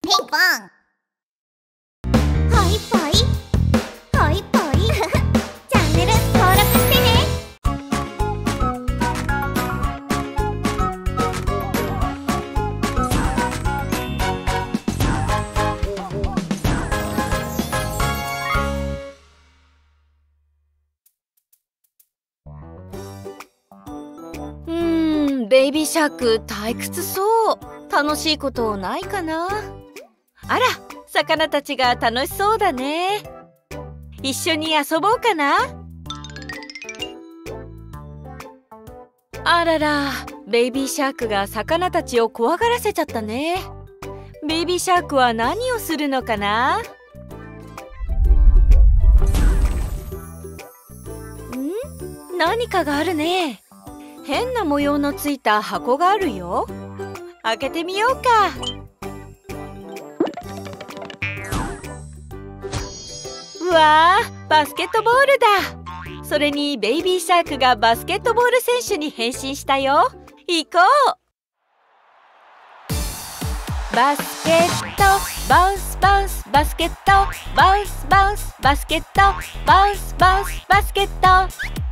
ピンポン。はいぽいはいぽいチャンネル登録してね。 ベイビーシャーク退屈そう。楽しいことないかな。あら、魚たちが楽しそうだね。一緒に遊ぼうかな。あらら、ベイビーシャークが魚たちを怖がらせちゃったね。ベイビーシャークは何をするのかな。何かがあるね。変な模様のついた箱があるよ。開けてみようか。うわー、バスケットボールだ。それにベイビーシャークがバスケットボール選手に変身したよ。行こう。バスケットバウンスバウンスバスケットバウンスバウンスバスケットバウンスバウンスバスケット。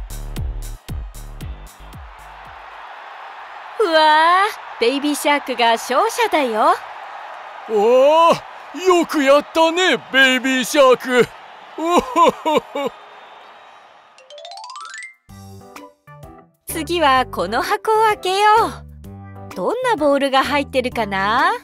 うわー、ベイビーシャークが勝者だよ。 おー、よくやったね、ベイビーシャーク。おほほほ。 次はこの箱を開けよう。どんなボールが入ってるかな。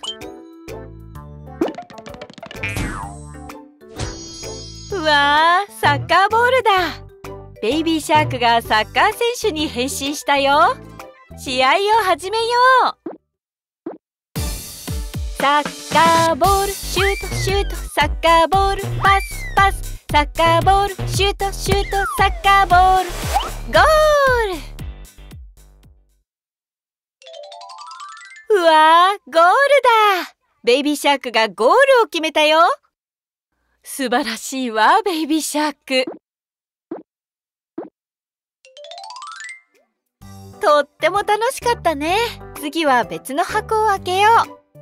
うわー、サッカーボールだ。ベイビーシャークがサッカー選手に変身したよ。試合を始めよう。サッカーボールシュートシュートサッカーボールパスパスサッカーボールシュートシュートサッカーボールゴール。うわー、ゴールだ。ベイビーシャークがゴールを決めたよ。素晴らしいわ、ベイビーシャーク。とっても楽しかったね。次は別の箱を開けよ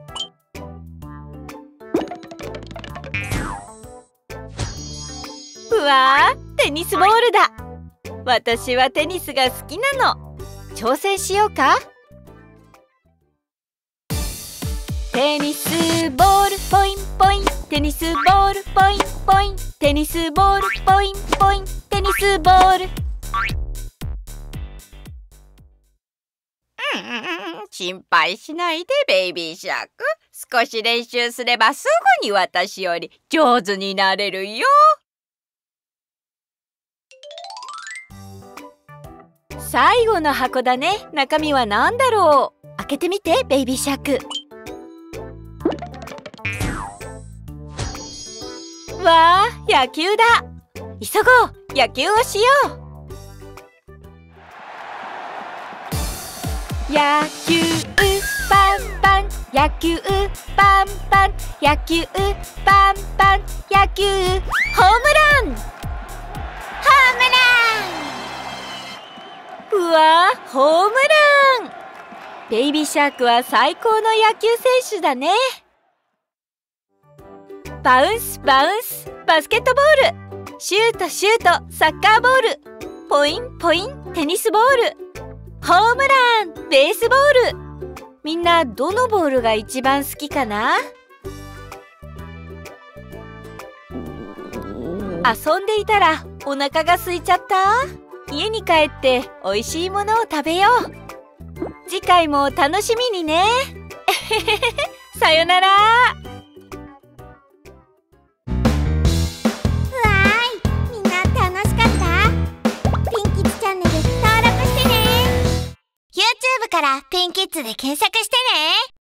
う。うわー、テニスボールだ。私はテニスが好きなの。挑戦しようか。テニスボールポインポインテニスボールポインポインテニスボールポインポインテニスボール。 心配しないでベイビーシャーク。少し練習すればすぐに私より上手になれるよ。 最後の箱だね。中身は何だろう。開けてみて、ベイビーシャーク。わあ、野球だ。急ごう、野球をしよう。野球パンパン野球パンパン野球パンパン野球ホームランホームラン。うわー、ホームラン。ベイビーシャークは最高の野球選手だね。バウンスバウンスバスケットボールシュートシュートサッカーボールポインポインテニスボールホームランベースボール。みんなどのボールが一番好きかな。遊んでいたらお腹が空いちゃった。家に帰っておいしいものを食べよう。次回も楽しみにね。さよなら。 みんな楽しかった？ピンキッズチャンネル登録してね。YouTube からピンキッズで検索してね。